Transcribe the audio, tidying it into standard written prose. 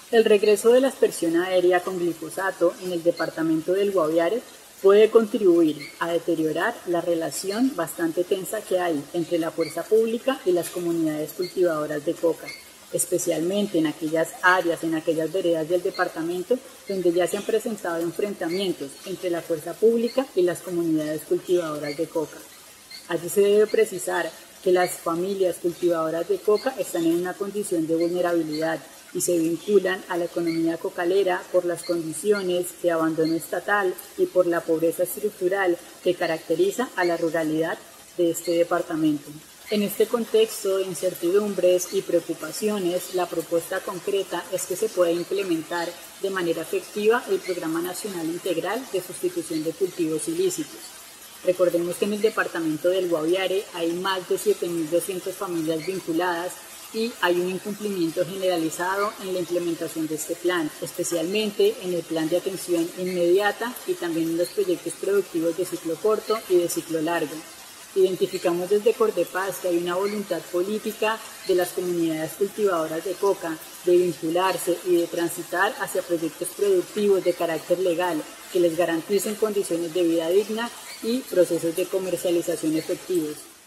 El regreso de la aspersión aérea con glifosato en el departamento del Guaviare puede contribuir a deteriorar la relación bastante tensa que hay entre la fuerza pública y las comunidades cultivadoras de coca, especialmente en aquellas áreas, en aquellas veredas del departamento donde ya se han presentado enfrentamientos entre la fuerza pública y las comunidades cultivadoras de coca. Allí se debe precisar que las familias cultivadoras de coca están en una condición de vulnerabilidad y se vinculan a la economía cocalera por las condiciones de abandono estatal y por la pobreza estructural que caracteriza a la ruralidad de este departamento. En este contexto de incertidumbres y preocupaciones, la propuesta concreta es que se pueda implementar de manera efectiva el Programa Nacional Integral de Sustitución de Cultivos Ilícitos. Recordemos que en el departamento del Guaviare hay más de 7.200 familias vinculadas y hay un incumplimiento generalizado en la implementación de este plan, especialmente en el plan de atención inmediata y también en los proyectos productivos de ciclo corto y de ciclo largo. Identificamos desde Cordepaz que hay una voluntad política de las comunidades cultivadoras de coca de vincularse y de transitar hacia proyectos productivos de carácter legal que les garanticen condiciones de vida digna y procesos de comercialización efectivos.